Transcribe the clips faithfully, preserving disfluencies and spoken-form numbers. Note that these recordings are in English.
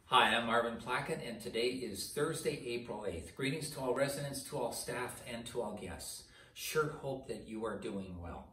Hi, I'm Marvin Plackett, and today is Thursday, April eighth. Greetings to all residents, to all staff, and to all guests. Sure hope that you are doing well.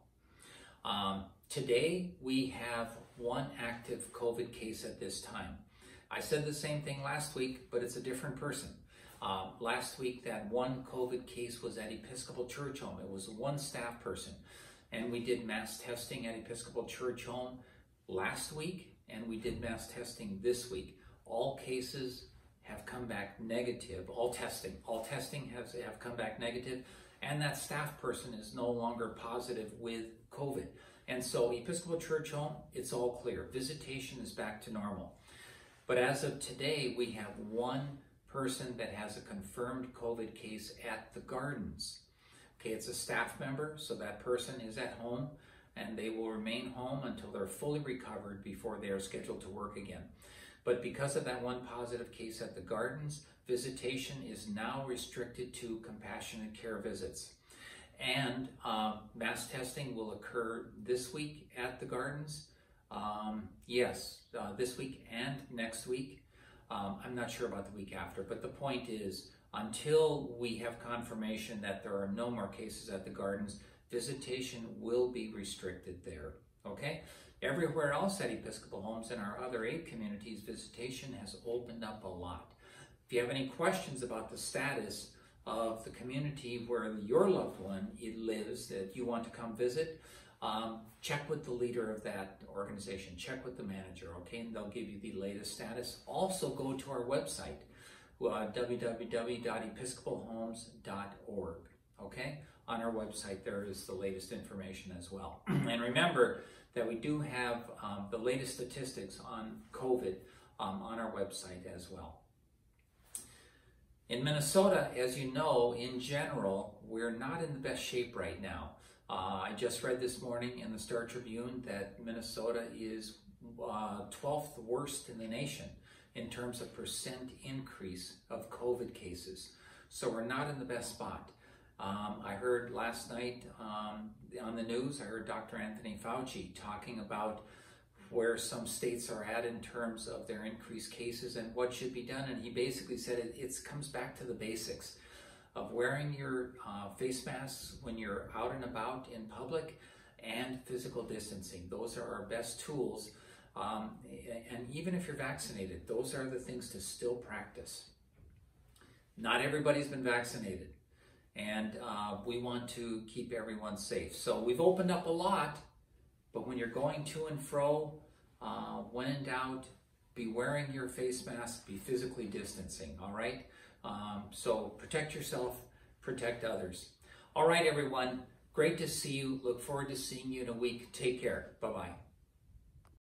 Um, today, we have one active COVID case at this time. I said the same thing last week, but it's a different person. Uh, last week, that one COVID case was at Episcopal Church Home. It was one staff person, and we did mass testing at Episcopal Church Home last week, and we did mass testing this week. All cases have come back negative. All testing, all testing has have come back negative, and that staff person is no longer positive with COVID. And so Episcopal Church Home, it's all clear. Visitation is back to normal. But as of today, we have one person that has a confirmed COVID case at the Gardens. Okay, it's a staff member, so that person is at home, and they will remain home until they're fully recovered before they are scheduled to work again. But because of that one positive case at the Gardens, visitation is now restricted to compassionate care visits. And uh, mass testing will occur this week at the Gardens. Um, yes, uh, this week and next week. Um, I'm not sure about the week after, but the point is, until we have confirmation that there are no more cases at the Gardens, visitation will be restricted there, okay? Everywhere else at Episcopal Homes in our other eight communities, visitation has opened up a lot. If you have any questions about the status of the community where your loved one lives that you want to come visit, um, check with the leader of that organization, check with the manager, okay, and they'll give you the latest status. Also go to our website, uh, w w w dot episcopal homes dot org, okay? On our website there is the latest information as well. And remember that we do have um, the latest statistics on COVID um, on our website as well. In Minnesota, as you know, in general, we're not in the best shape right now. Uh, I just read this morning in the Star Tribune that Minnesota is uh, twelfth worst in the nation in terms of percent increase of COVID cases. So we're not in the best spot. Um, I heard last night um, on the news, I heard Doctor Anthony Fauci talking about where some states are at in terms of their increased cases and what should be done. And he basically said it it's, comes back to the basics of wearing your uh, face masks when you're out and about in public and physical distancing. Those are our best tools. Um, and even if you're vaccinated, those are the things to still practice. Not everybody's been vaccinated. And uh, we want to keep everyone safe. So we've opened up a lot, but when you're going to and fro, uh, when in doubt, be wearing your face mask, be physically distancing, all right? Um, so protect yourself, protect others. All right, everyone, great to see you. Look forward to seeing you in a week. Take care. Bye-bye.